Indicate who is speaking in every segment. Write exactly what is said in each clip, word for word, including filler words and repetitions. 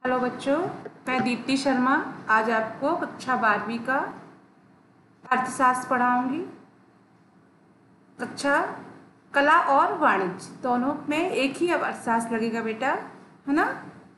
Speaker 1: Hello बच्चों, मैं दीप्ति शर्मा आज आपको कक्षा बारहवीं का अर्थशास्त्र पढ़ाऊंगी। कक्षा कला और वाणिज्य दोनों में एक ही अब अर्थशास्त्र लगेगा बेटा, है ना।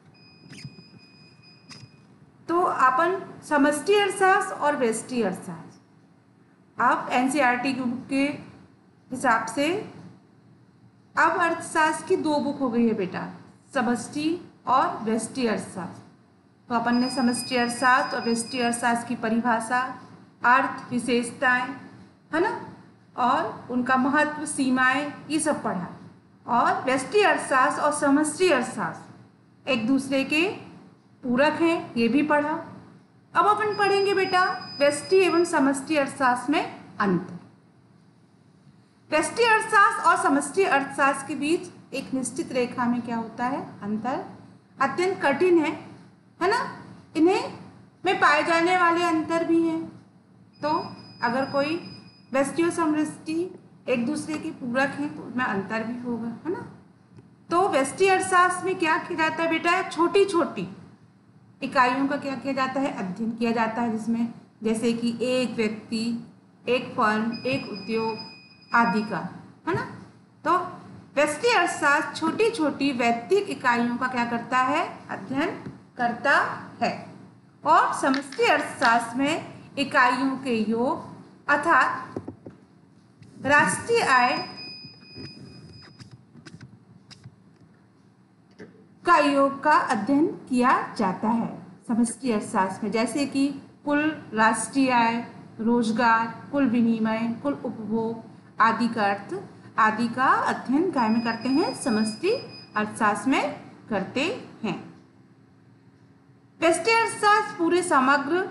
Speaker 1: तो अपन समष्टि अर्थशास्त्र और व्यष्टि अर्थशास्त्र आप एनसीईआरटी की बुक के हिसाब से अब अर्थशास्त्र की दो बुक हो गई है बेटा, समष्टि और व्यष्टि अर्थशास्त्र। तो अपन ने समष्टि अर्थशास्त्र और व्यष्टि अर्थशास्त्र की परिभाषा, अर्थ, विशेषताएं, है ना, और उनका महत्व, सीमाएं, ये सब पढ़ा। और व्यष्टि अर्थशास्त्र और समष्टि अर्थशास्त्र एक दूसरे के पूरक हैं, ये भी पढ़ा। अब अपन पढ़ेंगे बेटा व्यष्टि एवं समष्टि अर्थशास्त्र में अंतर। व्यष्टि अर्थशास्त्र और समष्टि अर्थशास्त्र के बीच एक निश्चित रेखा में क्या होता है, अंतर अत्यंत कठिन है, है ना। इन्हें में पाए जाने वाले अंतर भी हैं। तो अगर कोई व्यष्टि और समष्टि एक दूसरे के पूरक हैं तो उनमें अंतर भी होगा, है ना। तो व्यष्टि अर्थशास्त्र में क्या किया जाता है बेटा, छोटी छोटी इकाइयों का क्या किया जाता है, अध्ययन किया जाता है, जिसमें जैसे कि एक व्यक्ति, एक फर्म, एक उद्योग आदि का, है ना। तो व्यष्टि अर्थशास्त्र छोटी छोटी वैयक्तिक इकाइयों का क्या करता है, अध्ययन करता है। और समष्टि अर्थशास्त्र में इकाइयों के योग अर्थात राष्ट्रीय आय का योग का अध्ययन किया जाता है समष्टि अर्थशास्त्र में, जैसे कि कुल राष्ट्रीय आय, रोजगार, कुल विनिमय, कुल उपभोग आदि का अर्थ आदि का अध्ययन काय में करते हैं, समष्टि अर्थशास्त्र में करते हैं। व्यष्टि अर्थशास्त्र पूरे समग्र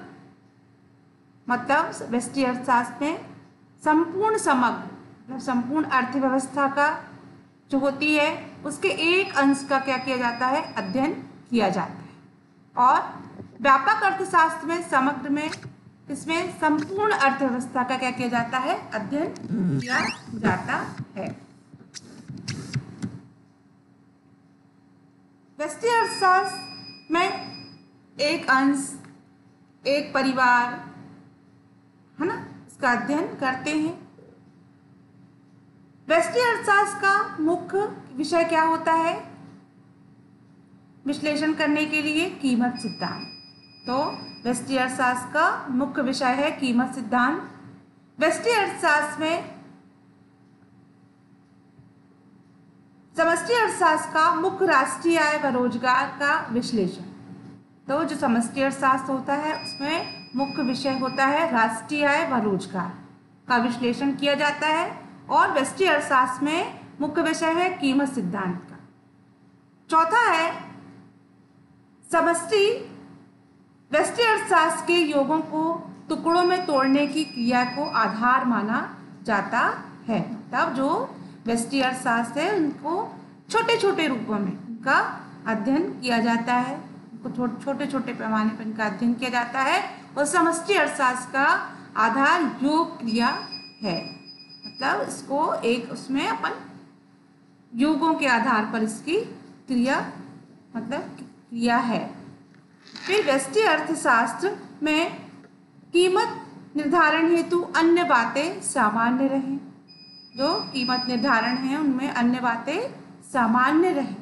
Speaker 1: मतलब व्यष्टि अर्थशास्त्र में संपूर्ण समग्र संपूर्ण अर्थव्यवस्था का जो होती है उसके एक अंश का क्या किया जाता है, अध्ययन किया जाता है। और व्यापक अर्थशास्त्र में समग्र में इसमें संपूर्ण अर्थव्यवस्था का क्या किया जाता है, अध्ययन किया जाता है। व्यष्टि अर्थशास्त्र में एक अंश, एक परिवार, है ना, इसका अध्ययन करते हैं। व्यष्टि अर्थशास्त्र का मुख्य विषय क्या होता है, विश्लेषण करने के लिए कीमत सिद्धांत। तो व्यष्टि अर्थशास्त्र का मुख्य विषय है कीमत सिद्धांत। व्यष्टि अर्थशास्त्र में समष्टि अर्थशास्त्र का मुख्य राष्ट्रीय आय व रोजगार का विश्लेषण। तो जो समष्टि अर्थशास्त्र होता है उसमें मुख्य विषय होता है राष्ट्रीय आय व रोजगार का विश्लेषण किया जाता है। और व्यष्टि अर्थशास्त्र में मुख्य विषय है कीमत सिद्धांत का। चौथा है समष्टि व्यष्टि अर्थशास्त्र के योगों को टुकड़ों में तोड़ने की क्रिया को आधार माना जाता है। तब जो व्यष्टि अर्थशास्त्र है उनको छोटे छोटे रूपों में इनका अध्ययन किया जाता है, उनको छोटे छोटे पैमाने पर इनका अध्ययन किया जाता है। और समष्टि अर्थशास्त्र का आधार योग क्रिया है, मतलब इसको एक उसमें अपन योगों के आधार पर इसकी क्रिया मतलब क्रिया है। फिर व्यष्टि अर्थशास्त्र में कीमत निर्धारण हेतु अन्य बातें सामान्य रहें। जो कीमत निर्धारण है उनमें अन्य बातें सामान्य रहें।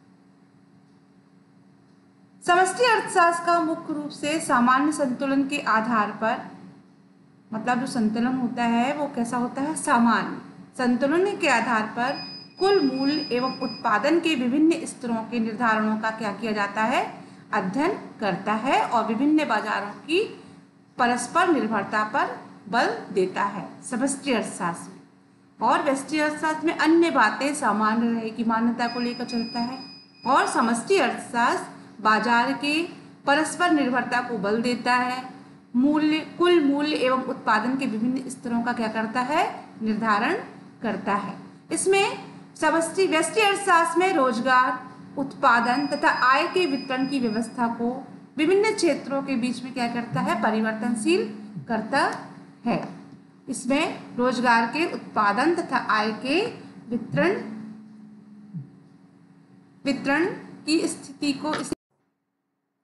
Speaker 1: समष्टि अर्थशास्त्र का मुख्य रूप से सामान्य संतुलन के आधार पर, मतलब जो संतुलन होता है वो कैसा होता है, सामान्य संतुलन के आधार पर कुल मूल्य एवं उत्पादन के विभिन्न स्तरों के निर्धारणों का क्या किया जाता है, अध्ययन करता है। और विभिन्न बाजारों की परस्पर निर्भरता पर बल देता है समष्टि अर्थशास्त्र में। और व्यष्टि अर्थशास्त्र में अन्य बातें सामान्य रहे की मान्यता को लेकर चलता है। और समष्टि अर्थशास्त्र बाजार के परस्पर निर्भरता को बल देता है, मूल्य कुल मूल्य एवं उत्पादन के विभिन्न स्तरों का क्या करता है, निर्धारण करता है। इसमें समष्टि व्यष्टि अर्थशास्त्र में रोजगार, उत्पादन तथा आय के वितरण की व्यवस्था को विभिन्न क्षेत्रों के बीच में क्या करता है, परिवर्तनशील करता है। इसमें रोजगार के उत्पादन तथा आय के वितरण वितरण की स्थिति को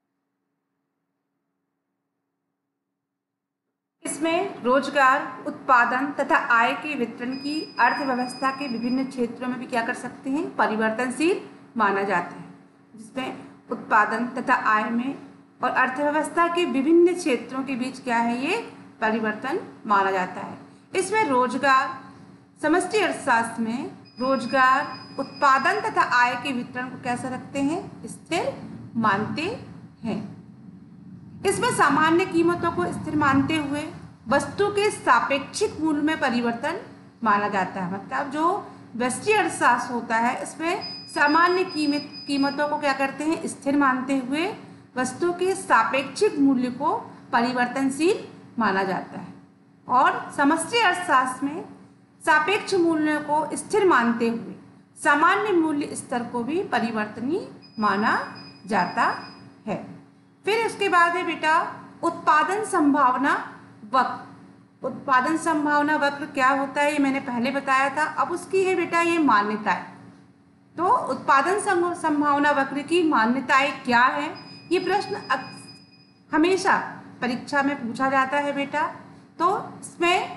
Speaker 1: इसमें रोजगार, उत्पादन तथा आय के वितरण की अर्थव्यवस्था के विभिन्न क्षेत्रों में भी क्या कर सकते हैं, परिवर्तनशील माना जाता है। जिसमें उत्पादन तथा आय में और अर्थव्यवस्था के विभिन्न क्षेत्रों के बीच क्या है, ये परिवर्तन माना जाता है। इसमें रोजगार, समष्टि अर्थशास्त्र में रोजगार, उत्पादन तथा आय के वितरण को कैसा रखते हैं, स्थिर मानते हैं। इसमें सामान्य कीमतों को स्थिर मानते हुए वस्तु के सापेक्षिक मूल्य में परिवर्तन माना जाता है। मतलब जो व्यष्टि अर्थशास्त्र होता है इसमें सामान्य कीमत कीमतों को क्या करते हैं, स्थिर मानते हुए वस्तु के सापेक्षिक मूल्य को परिवर्तनशील माना जाता है। और समष्टि अर्थशास्त्र में सापेक्ष मूल्य को स्थिर मानते हुए सामान्य मूल्य स्तर को भी परिवर्तनीय माना जाता है। फिर उसके बाद है बेटा उत्पादन संभावना वक्र। उत्पादन संभावना वक्र क्या होता है, ये मैंने पहले बताया था। अब उसकी है बेटा ये मान्यताएं। तो उत्पादन संभावना वक्र की मान्यताएं क्या है, ये प्रश्न हमेशा परीक्षा में पूछा जाता है बेटा। तो इसमें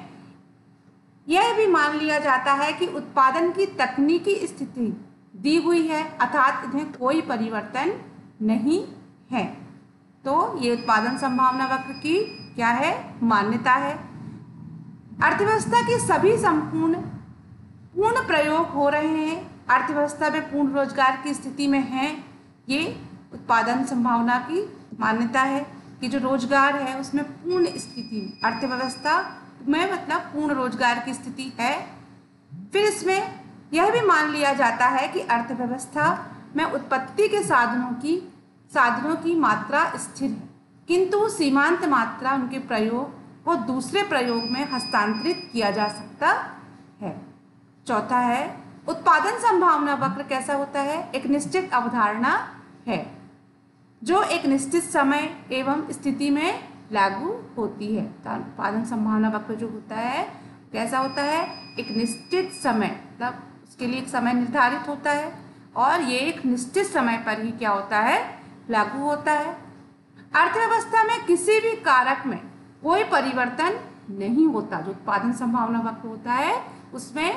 Speaker 1: यह भी मान लिया जाता है कि उत्पादन की तकनीकी स्थिति दी हुई है, अर्थात इन्हें कोई परिवर्तन नहीं है। तो ये उत्पादन संभावना वक्र की क्या है, मान्यता है। अर्थव्यवस्था के सभी संपूर्ण पूर्ण प्रयोग हो रहे हैं, अर्थव्यवस्था में पूर्ण रोजगार की स्थिति में है, ये उत्पादन संभावना की मान्यता है कि जो रोजगार है उसमें पूर्ण स्थिति में, अर्थव्यवस्था में मतलब पूर्ण रोजगार की स्थिति है। फिर इसमें यह भी मान लिया जाता है कि अर्थव्यवस्था में उत्पत्ति के साधनों की साधनों की मात्रा स्थिर है, किंतु सीमांत मात्रा उनके प्रयोग को दूसरे प्रयोग में हस्तांतरित किया जा सकता है। चौथा है उत्पादन संभावना वक्र कैसा होता है, एक निश्चित अवधारणा है जो एक निश्चित समय एवं स्थिति में लागू होती है। उत्पादन संभावना वक्र जो होता है कैसा होता है, एक निश्चित समय, मतलब उसके लिए एक समय निर्धारित होता है और ये एक निश्चित समय पर ही क्या होता है, लागू होता है। अर्थव्यवस्था में किसी भी कारक में कोई परिवर्तन नहीं होता। जो उत्पादन संभावना वक्र होता है उसमें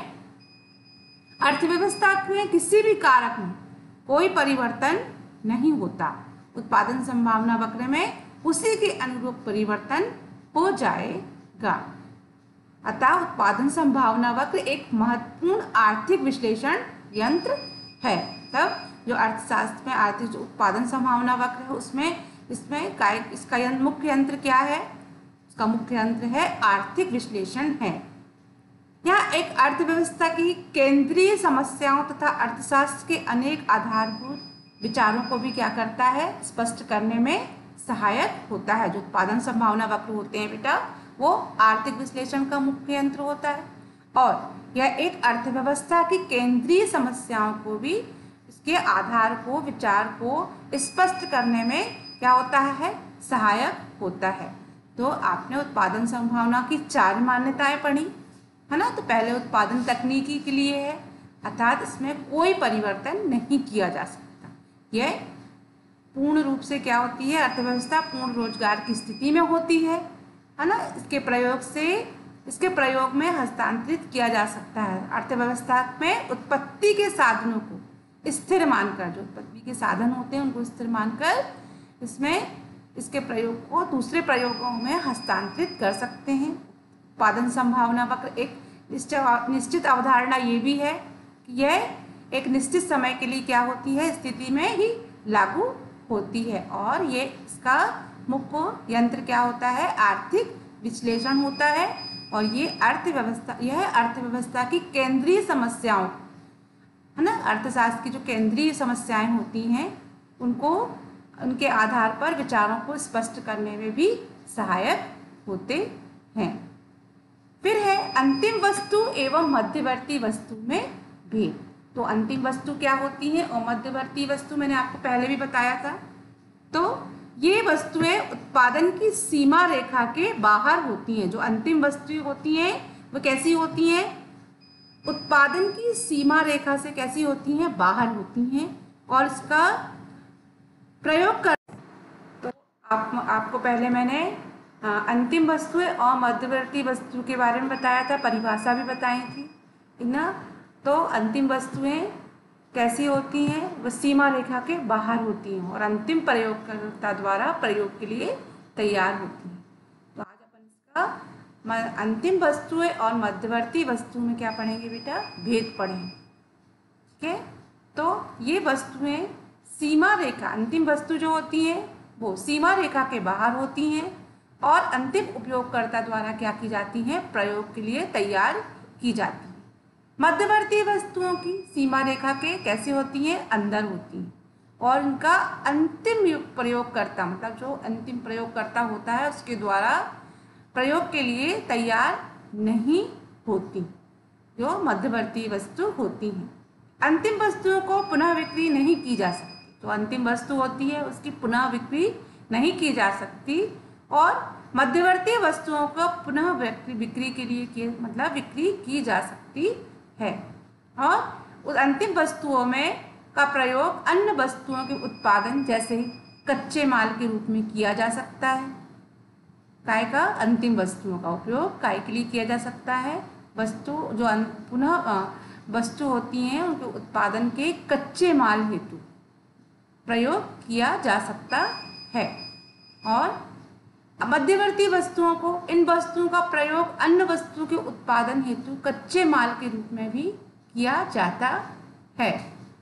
Speaker 1: अर्थव्यवस्था में किसी भी कारक में कोई परिवर्तन नहीं होता। उत्पादन संभावना वक्र में उसी के अनुरूप परिवर्तन हो जाएगा। अतः उत्पादन संभावना वक्र एक महत्वपूर्ण आर्थिक विश्लेषण यंत्र है। तब जो अर्थशास्त्र में आर्थिक जो उत्पादन संभावना वक्र है उसमें इसमें काय इसका यंत्र, मुख्य यंत्र क्या है, उसका मुख्य यंत्र है आर्थिक विश्लेषण है। यह एक अर्थव्यवस्था की केंद्रीय समस्याओं तथा अर्थशास्त्र के अनेक आधारभूत विचारों को भी क्या करता है, स्पष्ट करने में सहायक होता है। जो उत्पादन संभावना वक्र होते हैं बेटा वो आर्थिक विश्लेषण का मुख्य यंत्र होता है और यह एक अर्थव्यवस्था की केंद्रीय समस्याओं को भी, इसके आधार को, विचार को स्पष्ट करने में क्या होता है, सहायक होता है। तो आपने उत्पादन संभावना की चार मान्यताएं पढ़ी है ना। तो पहले उत्पादन तकनीकी के लिए है, अर्थात इसमें कोई परिवर्तन नहीं किया जा सकता। यह पूर्ण रूप से क्या होती है, अर्थव्यवस्था पूर्ण रोजगार की स्थिति में होती है है ना। इसके प्रयोग से इसके प्रयोग में हस्तांतरित किया जा सकता है। अर्थव्यवस्था में उत्पत्ति के साधनों को स्थिर मानकर, जो उत्पत्ति के साधन होते हैं उनको स्थिर मानकर इसमें इसके प्रयोग को दूसरे प्रयोगों में हस्तांतरित कर सकते हैं। उत्पादन संभावना वक्र एक निश्चित अवधारणा ये भी है कि यह एक निश्चित समय के लिए क्या होती है, स्थिति में ही लागू होती है और ये इसका मुख्य यंत्र क्या होता है, आर्थिक विश्लेषण होता है और ये अर्थव्यवस्था यह अर्थव्यवस्था की केंद्रीय समस्याओं है ना, अर्थशास्त्र की जो केंद्रीय समस्याएं होती हैं उनको उनके आधार पर विचारों को स्पष्ट करने में भी सहायक होते हैं। फिर है अंतिम वस्तु एवं मध्यवर्ती वस्तु में भेद। तो अंतिम वस्तु क्या होती है और मध्यवर्ती वस्तु मैंने आपको पहले भी बताया था। तो ये वस्तुएं उत्पादन की सीमा रेखा के बाहर होती हैं। जो अंतिम वस्तुएं होती हैं वो कैसी होती हैं, उत्पादन की सीमा रेखा से कैसी होती हैं, बाहर होती हैं और इसका प्रयोग कर। तो आप आपको पहले मैंने अंतिम वस्तुएं और मध्यवर्ती वस्तु के बारे में बताया था, परिभाषा भी बताई थी ना। तो अंतिम वस्तुएं कैसी होती हैं, वह सीमा रेखा के बाहर होती हैं और अंतिम प्रयोगकर्ता द्वारा प्रयोग के लिए तैयार होती हैं। तो आज अपन इसका अंतिम वस्तुएं और मध्यवर्ती वस्तु में क्या पढ़ेंगे बेटा, भेद पढ़ेंगे। ठीक है, तो ये वस्तुएं सीमा रेखा, अंतिम वस्तु जो होती हैं वो सीमा रेखा के बाहर होती हैं और अंतिम उपयोगकर्ता द्वारा क्या की जाती हैं, प्रयोग के लिए तैयार की जाती हैं। मध्यवर्ती वस्तुओं की सीमा रेखा के कैसे होती हैं, अंदर होती हैं और उनका अंतिम प्रयोगकर्ता मतलब जो अंतिम प्रयोगकर्ता होता है उसके द्वारा प्रयोग के लिए तैयार नहीं होती, जो मध्यवर्ती वस्तु होती हैं। अंतिम वस्तुओं को पुनः बिक्री नहीं की जा सकती, जो अंतिम वस्तु होती है उसकी पुनः बिक्री नहीं की जा सकती और मध्यवर्ती वस्तुओं को पुनः बिक्री के लिए की मतलब बिक्री की जा सकती है। और उस अंतिम वस्तुओं में का प्रयोग अन्य वस्तुओं के उत्पादन जैसे कच्चे माल के रूप में किया जा सकता है। काय का अंतिम वस्तुओं का उपयोग काय के लिए किया जा सकता है, वस्तु जो पुनः वस्तु होती हैं उनके उत्पादन के कच्चे माल हेतु प्रयोग किया जा सकता है। और मध्यवर्ती वस्तुओं को, इन वस्तुओं का प्रयोग अन्य वस्तु के उत्पादन हेतु कच्चे माल के रूप में भी किया जाता है।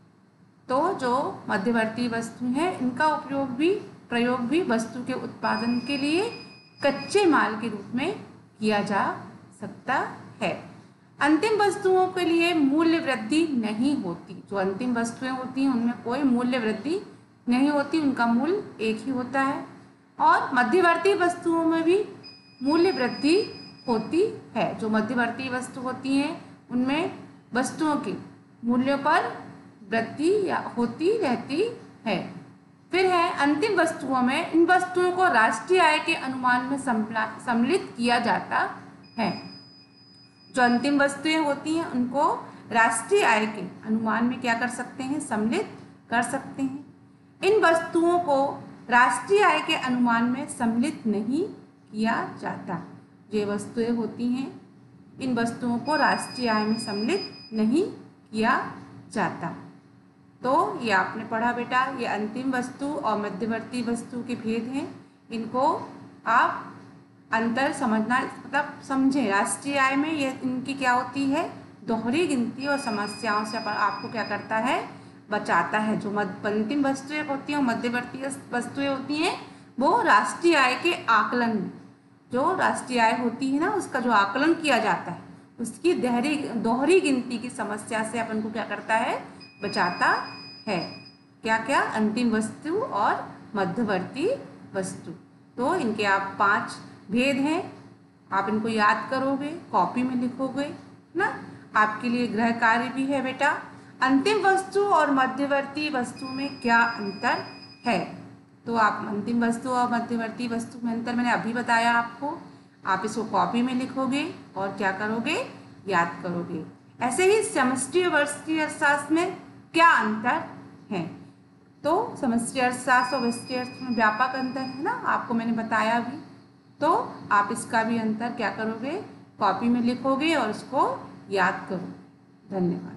Speaker 1: तो जो मध्यवर्ती वस्तु हैं इनका उपयोग भी प्रयोग भी वस्तु के उत्पादन के लिए कच्चे माल के रूप में किया जा सकता है। अंतिम वस्तुओं के लिए मूल्य वृद्धि नहीं होती, जो अंतिम वस्तुएं होती हैं उनमें कोई मूल्य वृद्धि नहीं होती, उनका मूल्य एक ही होता है। और मध्यवर्ती वस्तुओं में भी मूल्य वृद्धि होती है, जो मध्यवर्ती वस्तु होती हैं उनमें वस्तुओं के मूल्यों पर वृद्धि या होती रहती है। फिर है अंतिम वस्तुओं में, इन वस्तुओं को राष्ट्रीय आय के अनुमान में सम्मिलित किया जाता है। जो अंतिम वस्तुएं होती हैं उनको राष्ट्रीय आय के अनुमान में क्या कर सकते हैं, सम्मिलित कर सकते हैं। इन वस्तुओं को राष्ट्रीय आय के अनुमान में सम्मिलित नहीं किया जाता। ये वस्तुएं होती हैं इन वस्तुओं को राष्ट्रीय आय में सम्मिलित नहीं किया जाता। तो ये आपने पढ़ा बेटा, ये अंतिम वस्तु और मध्यवर्ती वस्तु के भेद हैं। इनको आप अंतर समझना मतलब समझें। राष्ट्रीय आय में ये इनकी क्या होती है, दोहरी गिनती और समस्याओं से आपको क्या करता है, बचाता है। जो अंतिम वस्तुएं होती हैं मध्यवर्ती वस्तुएं होती हैं वो राष्ट्रीय आय के आकलन में, जो राष्ट्रीय आय होती है ना उसका जो आकलन किया जाता है उसकी दोहरी दोहरी गिनती की समस्या से अपन को क्या करता है, बचाता है। क्या क्या, अंतिम वस्तु और मध्यवर्ती वस्तु। तो इनके आप पांच भेद हैं, आप इनको याद करोगे, कॉपी में लिखोगे ना। आपके लिए गृह कार्य भी है बेटा, अंतिम वस्तु और मध्यवर्ती वस्तु में क्या अंतर है। तो आप अंतिम वस्तु और मध्यवर्ती वस्तु में अंतर मैंने अभी बताया आपको, आप इसको कॉपी में लिखोगे और क्या करोगे, याद करोगे। ऐसे ही समष्टि वर्षीय अर्थशास्त्र में क्या अंतर है, तो समष्टि अर्थशास्त्र और व्यष्टि अर्थशास्त्र में व्यापक अंतर है ना, आपको मैंने बताया भी। तो आप इसका भी अंतर क्या करोगे, कॉपी में लिखोगे और इसको याद करो। धन्यवाद।